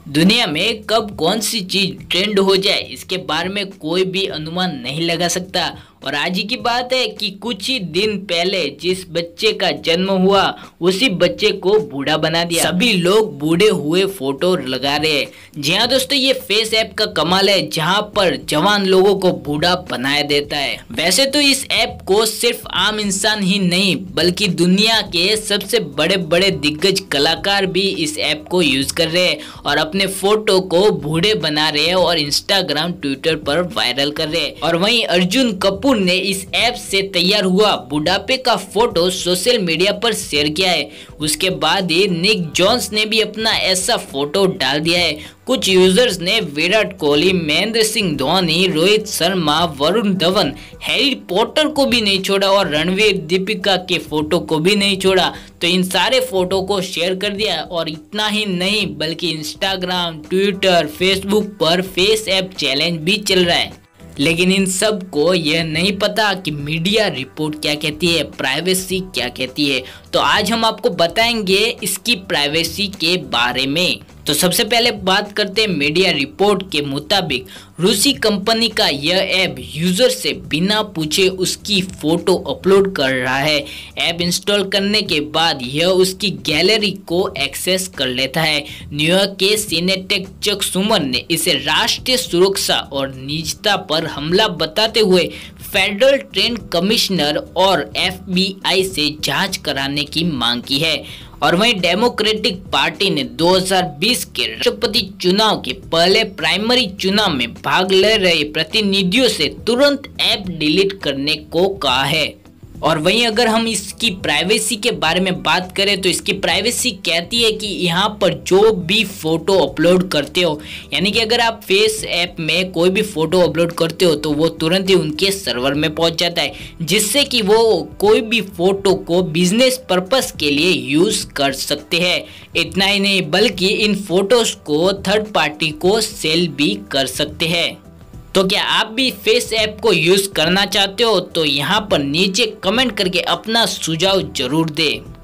दुनिया में कब कौन सी चीज ट्रेंड हो जाए इसके बारे में कोई भी अनुमान नहीं लगा सकता। और आज ही की बात है कि कुछ ही दिन पहले जिस बच्चे का जन्म हुआ उसी बच्चे को बूढ़ा बना दिया। सभी लोग बूढ़े हुए फोटो लगा रहे हैं। जी हाँ दोस्तों, ये फेस ऐप का कमाल है जहाँ पर जवान लोगों को बूढ़ा बनाया देता है। वैसे तो इस ऐप को सिर्फ आम इंसान ही नहीं बल्कि दुनिया के सबसे बड़े बड़े दिग्गज कलाकार भी इस ऐप को यूज कर रहे हैं और अपने फोटो को बूढ़े बना रहे हैं और इंस्टाग्राम ट्विटर पर वायरल कर रहे हैं। और वहीं अर्जुन कपूर ने इस ऐप से तैयार हुआ बुढ़ापे का फोटो सोशल मीडिया पर शेयर किया है। उसके बाद ही निक जोन्स ने भी अपना ऐसा फोटो डाल दिया है। कुछ यूजर्स ने विराट कोहली, महेंद्र सिंह धोनी, रोहित शर्मा, वरुण धवन, हैरी पॉटर को भी नहीं छोड़ा और रणवीर दीपिका के फोटो को भी नहीं छोड़ा। तो इन सारे फोटो को शेयर कर दिया। और इतना ही नहीं बल्कि इंस्टाग्राम, ट्विटर, फेसबुक पर फेस ऐप चैलेंज भी चल रहा है। लेकिन इन सब को यह नहीं पता कि मीडिया रिपोर्ट क्या कहती है, प्राइवेसी क्या कहती है। तो आज हम आपको बताएंगे इसकी प्राइवेसी के बारे में। तो सबसे पहले बात करते हैं मीडिया रिपोर्ट के मुताबिक रूसी कंपनी का यह ऐप यूजर से बिना पूछे उसकी फोटो अपलोड कर रहा है। ऐप इंस्टॉल करने के बाद यह उसकी गैलरी को एक्सेस कर लेता है। न्यूयॉर्क के सीनेटर चक शुमर ने इसे राष्ट्रीय सुरक्षा और निजता पर हमला बताते हुए फेडरल ट्रेड कमिश्नर और FBI से जांच कराने की मांग की है। और वहीं डेमोक्रेटिक पार्टी ने 2020 के राष्ट्रपति चुनाव के पहले प्राइमरी चुनाव में भाग ले रहे प्रतिनिधियों से तुरंत ऐप डिलीट करने को कहा है। और वहीं अगर हम इसकी प्राइवेसी के बारे में बात करें तो इसकी प्राइवेसी कहती है कि यहाँ पर जो भी फोटो अपलोड करते हो, यानी कि अगर आप फेस ऐप में कोई भी फोटो अपलोड करते हो तो वो तुरंत ही उनके सर्वर में पहुंच जाता है, जिससे कि वो कोई भी फोटो को बिजनेस पर्पस के लिए यूज कर सकते हैं। इतना ही नहीं बल्कि इन फोटोज को थर्ड पार्टी को सेल भी कर सकते हैं। तो क्या आप भी फेस ऐप को यूज करना चाहते हो? तो यहाँ पर नीचे कमेंट करके अपना सुझाव जरूर दें।